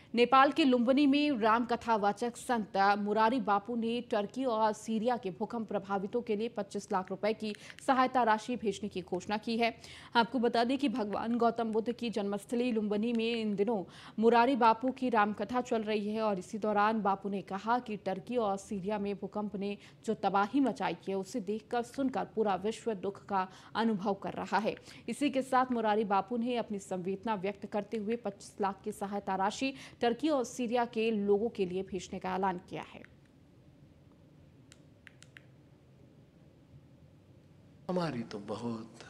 नेपाल के लुम्बिनी में राम कथावाचक संत मुरारी बापू ने टर्की और सीरिया के भूकंप प्रभावितों के लिए 25 लाख रुपए की सहायता राशि भेजने की घोषणा की है। आपको बता दें कि भगवान गौतम बुद्ध की जन्मस्थली लुम्बिनी में इन दिनों मुरारी बापू की रामकथा चल रही है और इसी दौरान बापू ने कहा कि टर्की और सीरिया में भूकंप ने जो तबाही मचाई है उसे देखकर सुनकर पूरा विश्व दुख का अनुभव कर रहा है। इसी के साथ मुरारी बापू ने अपनी संवेदना व्यक्त करते हुए 25 लाख की सहायता राशि टर्की और सीरिया के लोगों के लिए भेजने का ऐलान किया है। हमारी तो बहुत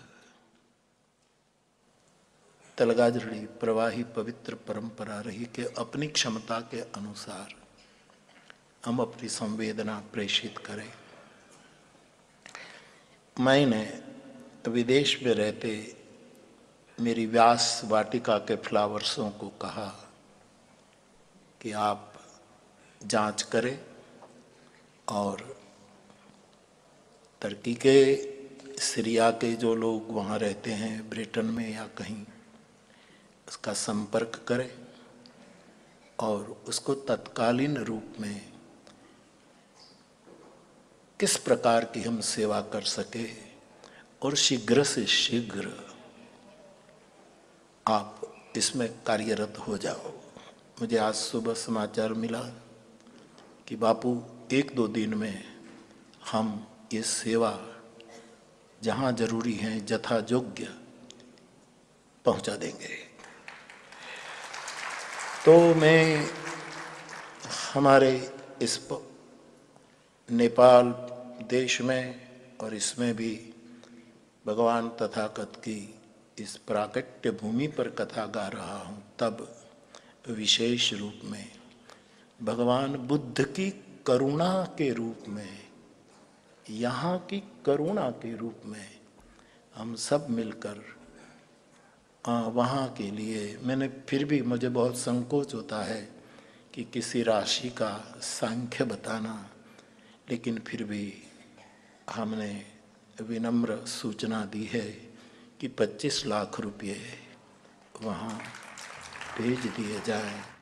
तलगाजड़ी प्रवाही पवित्र परंपरा रही कि अपनी क्षमता के अनुसार हम अपनी संवेदना प्रेषित करें। मैंने विदेश में रहते मेरी व्यास वाटिका के फ्लावर्सों को कहा कि आप जांच करें और टर्की के, सीरिया के जो लोग वहाँ रहते हैं ब्रिटेन में या कहीं, उसका संपर्क करें और उसको तत्कालीन रूप में किस प्रकार की हम सेवा कर सके और शीघ्र से शीघ्र आप इसमें कार्यरत हो जाओ। मुझे आज सुबह समाचार मिला कि बापू 1-2 दिन में हम ये सेवा जहाँ जरूरी है यथायोग्य पहुँचा देंगे। तो मैं हमारे इस नेपाल देश में और इसमें भी भगवान तथागत की इस प्राकट्य भूमि पर कथा गा रहा हूँ, तब विशेष रूप में भगवान बुद्ध की करुणा के रूप में, यहाँ की करुणा के रूप में हम सब मिलकर वहाँ के लिए, मैंने फिर भी मुझे बहुत संकोच होता है कि किसी राशि का सांख्य बताना, लेकिन फिर भी हमने विनम्र सूचना दी है कि 25 लाख रुपये वहाँ भेज दिए जाएं।